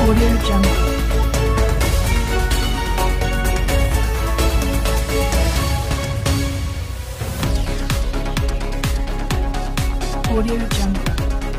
Audio Jungle. Audio Jungle.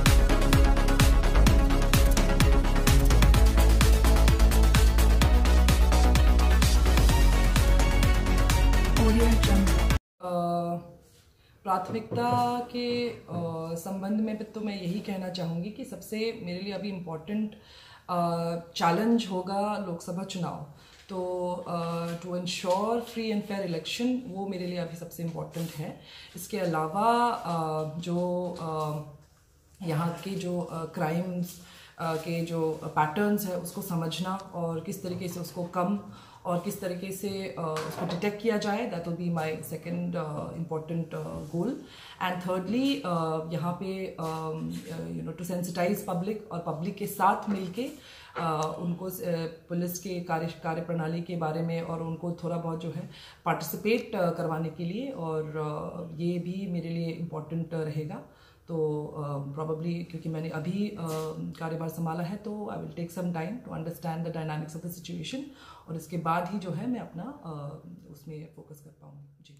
Audio Jungle. प्राथमिकता के संबंध में तो मैं यही कहना चाहूँगी कि सबसे मेरे लिए अभी इम्पोर्टेंट चैलेंज होगा लोकसभा चुनाव। तो to ensure free and fair election वो मेरे लिए अभी सबसे इम्पोर्टेंट है। इसके अलावा जो यहाँ के जो क्राइम्स के जो पैटर्न्स है उसको समझना और किस तरीके से उसको कम और किस तरीके से उसको डिटेक्ट किया जाए, that will be my second important goal. And thirdly यहाँ पे टू सेंसिटाइज पब्लिक और पब्लिक के साथ मिलके उनको पुलिस के कार्य प्रणाली के बारे में और उनको थोड़ा बहुत जो है पार्टिसिपेट करवाने के लिए, और ये भी मेरे लिए इम्पॉर्टेंट रहेगा। तो प्रॉबली क्योंकि मैंने अभी कार्यभार संभाला है तो I will take some time to understand the dynamics of the situation, और इसके बाद ही जो है मैं अपना उसमें फोकस कर पाऊँगी। जी।